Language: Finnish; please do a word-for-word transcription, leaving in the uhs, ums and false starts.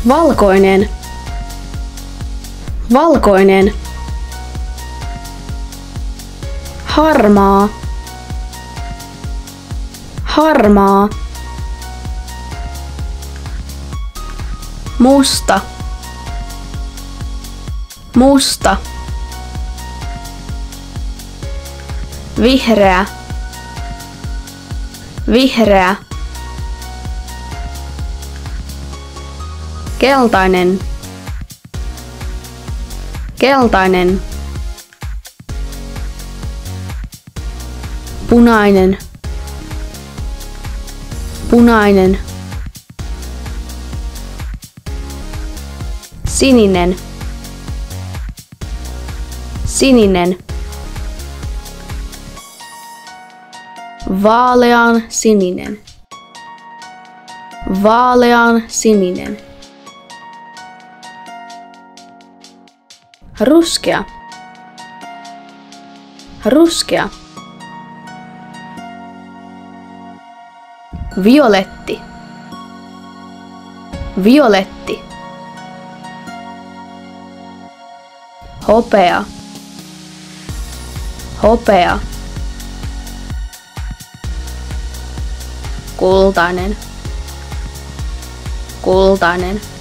Valkoinen. Valkoinen. Harmaa. Harmaa. Musta. Musta. Vihreä. Vihreä. Keltainen. Keltainen. Punainen. Punainen. Sininen. Sininen. Vaalean sininen. Vaalean sininen. Ruskea. Ruskea. Violetti. Violetti. Hopea. Hopea. Kultainen. Kultainen.